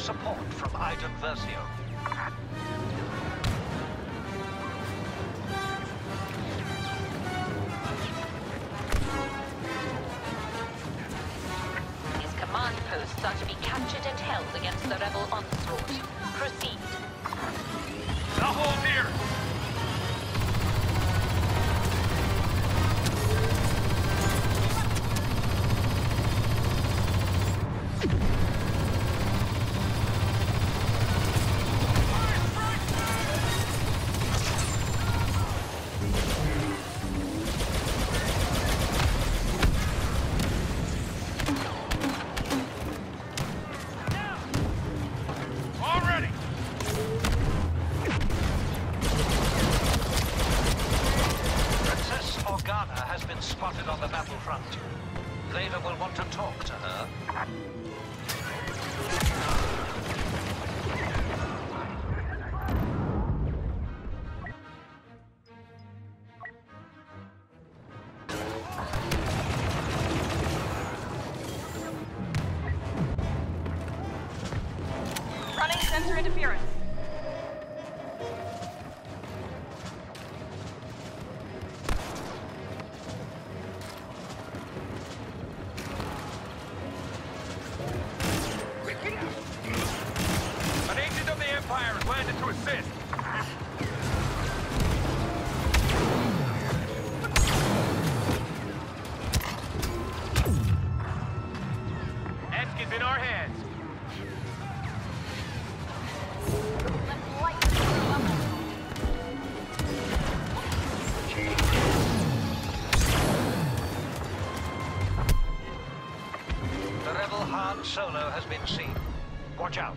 support from Iden Versio. His command posts are to be captured and held against the rebel onslaught. Proceed. The hold here! Spotted on the battlefront. Vader will want to talk to her. Running sensor interference. In our hands. The rebel Han Solo has been seen. Watch out.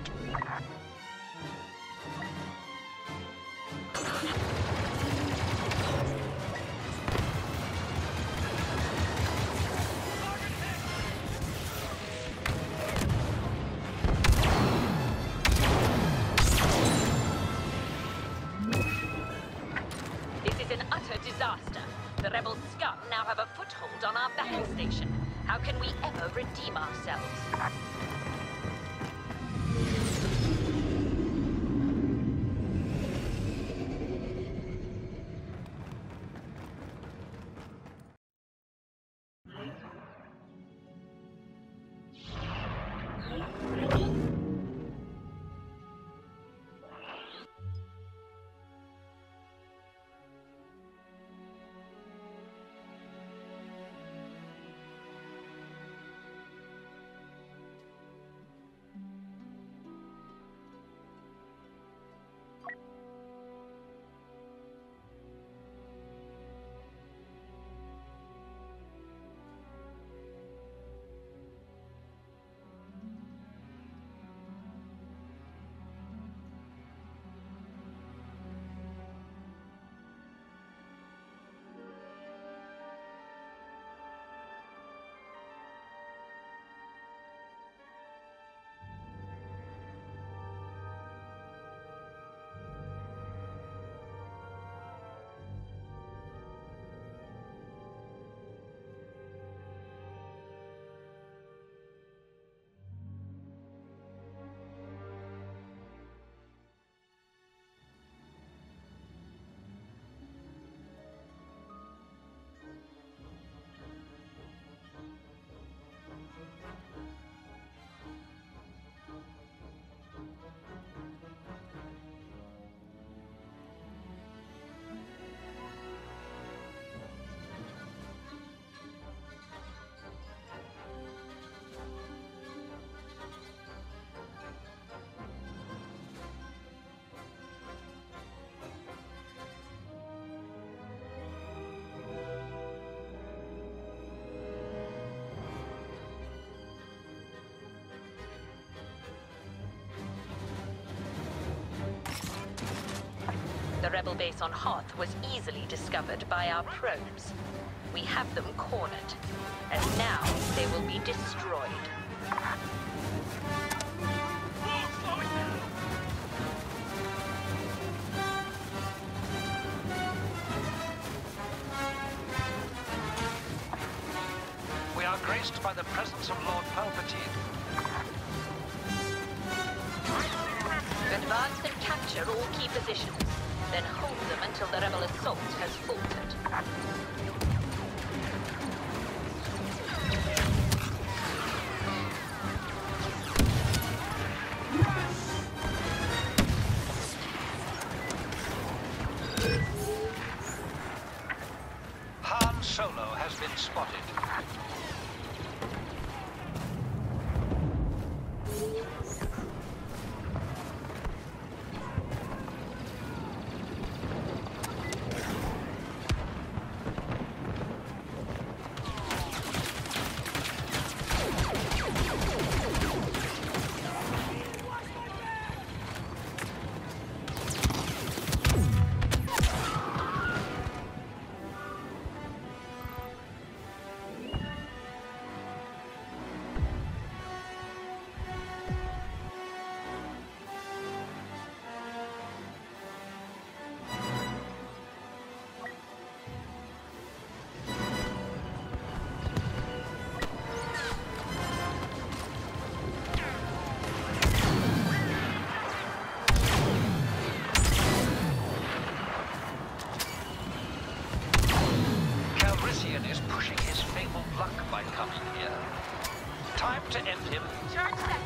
Disaster. The rebel scum now have a foothold on our battle station. How can we ever redeem ourselves? The rebel base on Hoth was easily discovered by our probes. We have them cornered, and now they will be destroyed. We are graced by the presence of Lord Palpatine. Advance and capture all key positions. Then hold them until the rebel assault has faltered. Han Solo has been spotted. Is pushing his fabled luck by coming here. Time to end him. Charge that.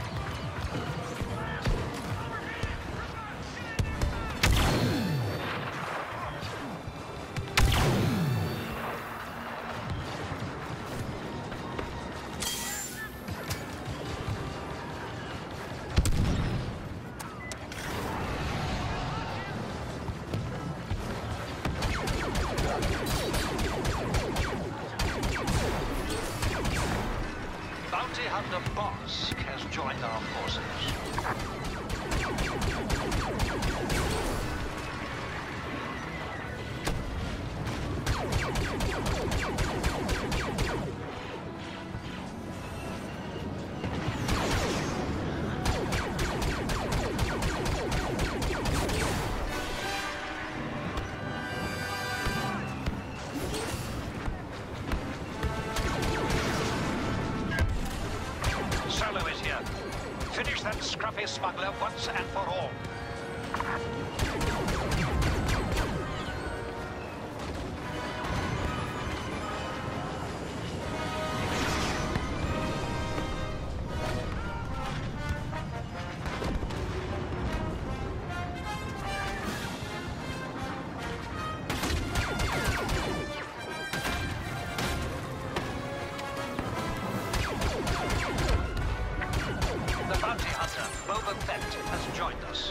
Bounty Hunter Bosk has joined our forces. Solo is here. Finish that scruffy smuggler once and for all. The bounty hunter, Boba Fett, has joined us.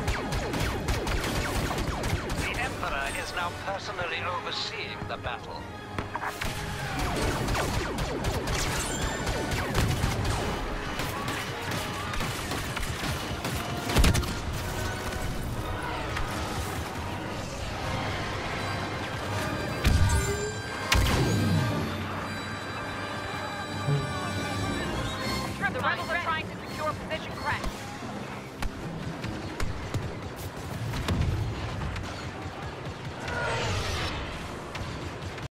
Personally overseeing the battle.